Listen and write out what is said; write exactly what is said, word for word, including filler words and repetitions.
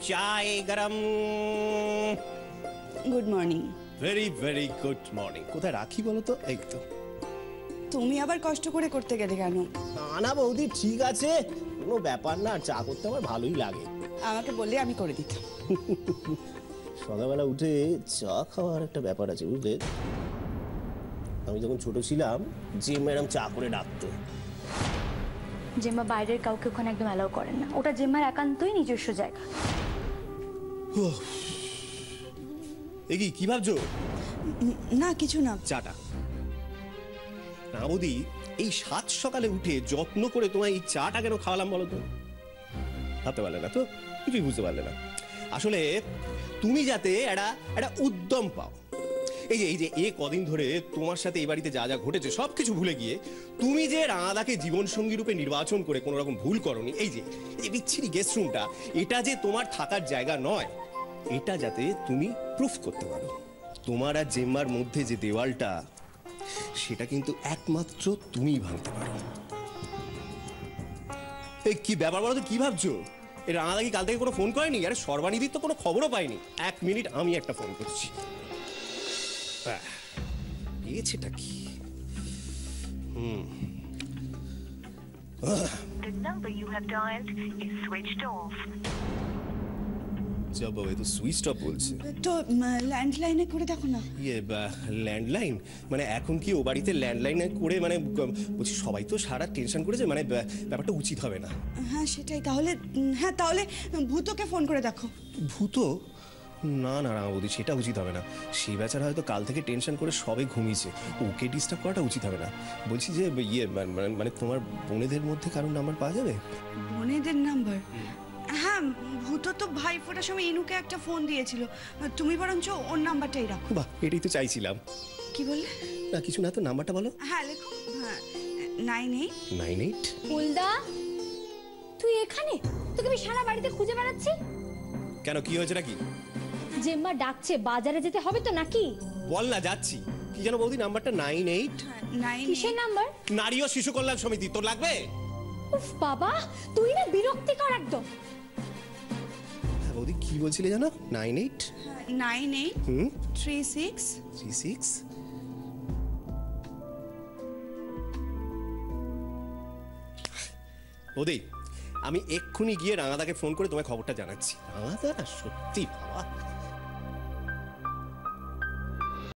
চায় গরম। Good morning. Very very good morning. কোথায় রাখি বলো তো? এই তো। তুমি আবার কষ্ট করে করতে গেলে কেন? না না বৌদি, ঠিক আছে, কোনো ব্যাপার না, চা করতে আমার ভালোই লাগে। আমাকে বললে আমি করে দিতাম। সকালবেলা উঠে চা খাওয়ার একটা ব্যাপার আছে বুঝলে। আমি যখন ছোট ছিলাম যে ম্যাডাম চা করে ডাকতো। জেম্মা বাইরের কাউকে ওখানে একদম অ্যালাউ করেন না, ওটা জেম্মার একান্তই নিজস্ব জায়গা। এগি কি ভাবছো? না কিছু না। চাটা না বৌদি, এই সাত সকালে উঠে যত্ন করে তোমায় এই চাটা কেন খাওয়ালাম বলো তো? ভাবতে পারলে না তো? কিছুই বুঝতে পারলে না। আসলে তুমি যাতে একটা একটা উদ্যম পাও। এই যে এই যে এ কদিন ধরে তোমার সাথে এই বাড়িতে যা যা ঘটেছে সবকিছু ভুলে গিয়ে তুমি যে রাঙাদাকে জীবনসঙ্গী রূপে নির্বাচন করে কোনো রকম ভুল করনি, এই যে এই বিচ্ছিরি গেস্ট রুমটা, এটা যে তোমার থাকার জায়গা নয়, এটা যাতে তুমি প্রুফ করতে পারো। তোমার আর জেম্মার মধ্যে যে দেওয়ালটা, সেটা কিন্তু একমাত্র তুমিই ভাঙতে পারো। এই কি ব্যাপার বলো তো, কি ভাবছো? এই রাঙাদা কি কাল থেকে কোনো ফোন করেনি? আরে সর্বানিধির তো কোনো খবরও পাইনি। এক মিনিট, আমি একটা ফোন করছি। পেয়েছেটা কি? হুম The number you have dialed is switched off. যা বাবা, এ তো সুইচ অফ বলছে। তো ল্যান্ডলাইনে করে দেখো না। ইয়ে ল্যান্ডলাইন মানে এখন কি ও বাড়িতে ল্যান্ডলাইনে করে মানে বলছি সবাই তো সারা টেনশন করেছে, মানে ব্যাপারটা উচিত হবে না। হ্যাঁ সেটাই। তাহলে হ্যাঁ তাহলে ভূতকে ফোন করে দেখো। ভূত? না না রাঙাবতী, সেটা উচিত হবে না। সেই বেচারা হয়তো কাল থেকে টেনশন করে সবে ঘুমিয়েছে, ওকে ডিস্টার্ব করাটা উচিত হবে না। বলছি যে ইয়ে মানে তোমার বোনেদের মধ্যে কারোর নাম্বার পাওয়া যাবে? বোনেদের নাম্বার? হ্যাঁ, ভূত তো ভাই ফোটার সময় ইনুকে একটা ফোন দিয়েছিল, তুমি বরঞ্চ ওর নাম্বারটাই রাখো। বাহ, এটাই তো চাইছিলাম। কি বললে? না কিছু না, তো নাম্বারটা বলো। হ্যাঁ লেখো। হ্যাঁ, নাইন এইট নাইন এইট ফুলদা, তুই এখানে? তোকে আমি সারা বাড়িতে খুঁজে বেড়াচ্ছি। কেন, কি হয়েছে নাকি? জেম্মা ডাকছে, বাজারে যেতে হবে তো নাকি? বল না, যাচ্ছি। কি জানো বৌদি, নাম্বারটা নাইন এইট নাইন। কিসের নাম্বার? নারী ও শিশু কল্যাণ সমিতি। তোর লাগবে? উফ বাবা, তুই না বিরক্তিকর একদম। হ্যাঁ বৌদি, কি বলছিলে জানো? Nine eight nine eight hmm three six three six বৌদি, আমি এক্ষুনি গিয়ে রাঙাদাকে ফোন করে তোমায় খবরটা জানাচ্ছি। রাঙাদা সত্যি বাবা।